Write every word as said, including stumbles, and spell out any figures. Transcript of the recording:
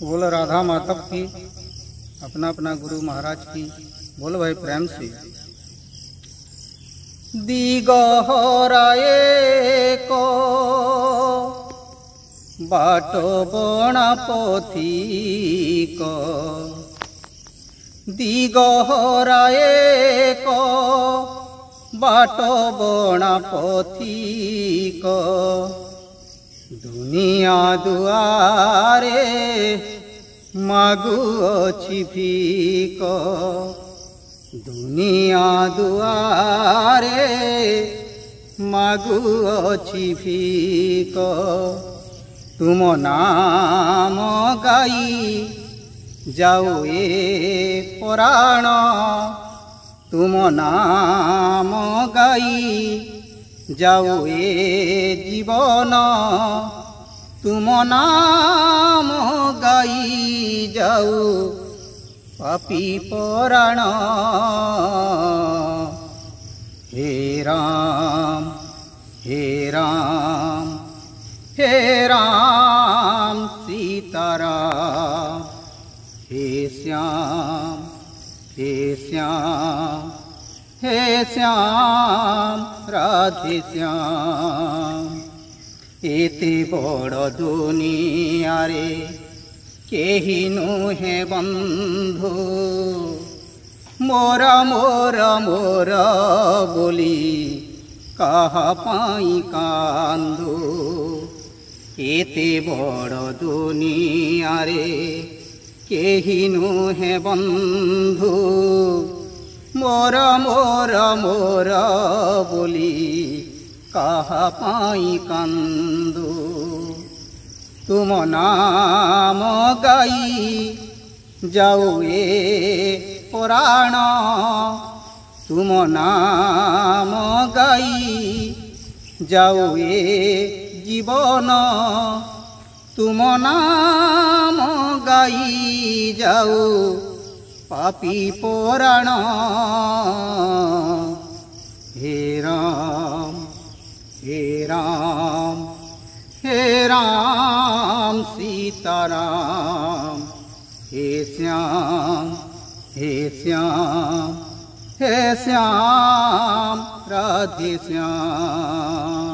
बोल राधा माता की, अपना अपना गुरु महाराज की। बोल भाई प्रेम से। दिगहराए को बाटो बणा पथिक, दिगहराए को बाटो बणा पथिक, दुनिया दुआरे मागुअछि भीक, दुनिया दुआरे मागुअछि भीक, तुम नाम गाई जाऊ ए पुराण, तुम नाम गाई जाऊ ए जीवन, तुम नाम गाई जाऊ पापी पुराण। हे राम हे राम हे राम सीताराम, हे श्याम हे श्याम हे श्याम राधे श्याम। एते बड़ दुनिया रे केही नुहे बंधु, मोरा मोरा मोरा बोली कहा पाई कांदू। एते बड़ दुनिया रे केही नुहे बंधु, मोरा मोरा मोरा बोली कहा पाई कांदू। तुम नाम गाई जाऊ ए पुराण, तुम नाम गाई जाऊ ए जीवन, तुम नाम गाई जाऊ पापी पुराण। हे राम हे राम हे राम सीताराम, हे श्याम हे श्याम हे श्याम राधे श्याम।